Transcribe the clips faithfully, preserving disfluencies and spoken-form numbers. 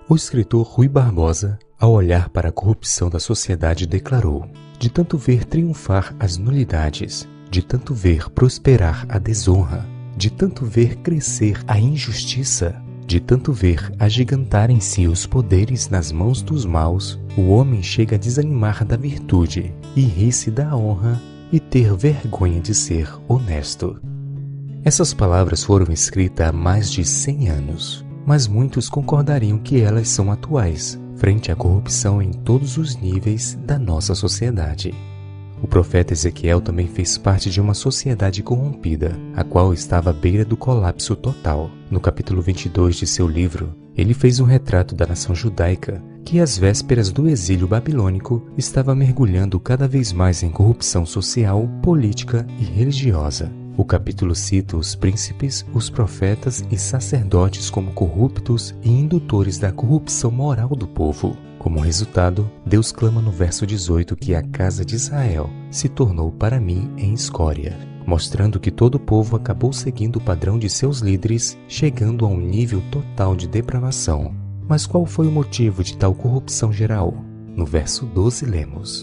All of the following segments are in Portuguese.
O escritor Rui Barbosa, ao olhar para a corrupção da sociedade, declarou: de tanto ver triunfar as nulidades, de tanto ver prosperar a desonra, de tanto ver crescer a injustiça, de tanto ver agigantar em si os poderes nas mãos dos maus, o homem chega a desanimar da virtude e rir-se da honra e ter vergonha de ser honesto. Essas palavras foram escritas há mais de cem anos, mas muitos concordariam que elas são atuais, frente à corrupção em todos os níveis da nossa sociedade. O profeta Ezequiel também fez parte de uma sociedade corrompida, a qual estava à beira do colapso total. No capítulo vinte e dois de seu livro, ele fez um retrato da nação judaica que, às vésperas do exílio babilônico, estava mergulhando cada vez mais em corrupção social, política e religiosa. O capítulo cita os príncipes, os profetas e sacerdotes como corruptos e indutores da corrupção moral do povo. Como resultado, Deus clama no verso dezoito que a casa de Israel se tornou para mim em escória, mostrando que todo o povo acabou seguindo o padrão de seus líderes, chegando a um nível total de depravação. Mas qual foi o motivo de tal corrupção geral? No verso doze lemos: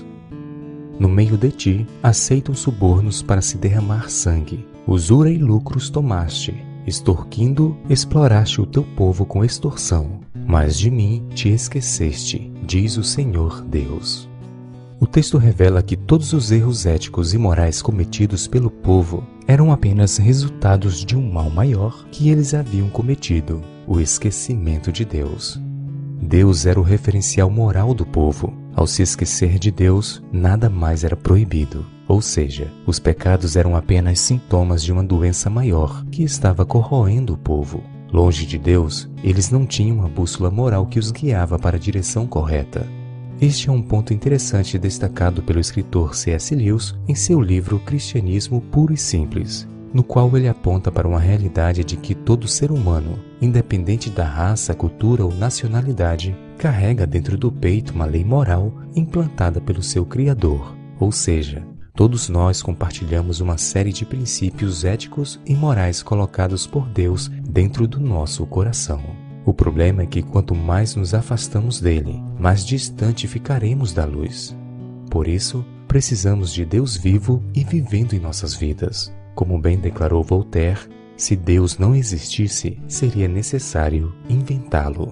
no meio de ti aceitam subornos para se derramar sangue, usura e lucros tomaste, extorquindo, exploraste o teu povo com extorsão, mas de mim te esqueceste, diz o Senhor Deus. O texto revela que todos os erros éticos e morais cometidos pelo povo eram apenas resultados de um mal maior que eles haviam cometido, o esquecimento de Deus. Deus era o referencial moral do povo. Ao se esquecer de Deus, nada mais era proibido. Ou seja, os pecados eram apenas sintomas de uma doença maior que estava corroendo o povo. Longe de Deus, eles não tinham uma bússola moral que os guiava para a direção correta. Este é um ponto interessante destacado pelo escritor C S Lewis em seu livro Cristianismo Puro e Simples, no qual ele aponta para uma realidade de que todo ser humano, independente da raça, cultura ou nacionalidade, carrega dentro do peito uma lei moral implantada pelo seu Criador. Ou seja, todos nós compartilhamos uma série de princípios éticos e morais colocados por Deus dentro do nosso coração. O problema é que quanto mais nos afastamos dele, mais distante ficaremos da luz. Por isso, precisamos de Deus vivo e vivendo em nossas vidas. Como bem declarou Voltaire, se Deus não existisse, seria necessário inventá-lo.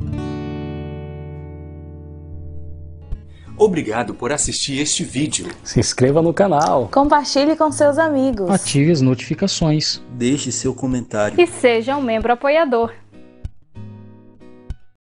Obrigado por assistir este vídeo. Se inscreva no canal. Compartilhe com seus amigos. Ative as notificações. Deixe seu comentário. E seja um membro apoiador.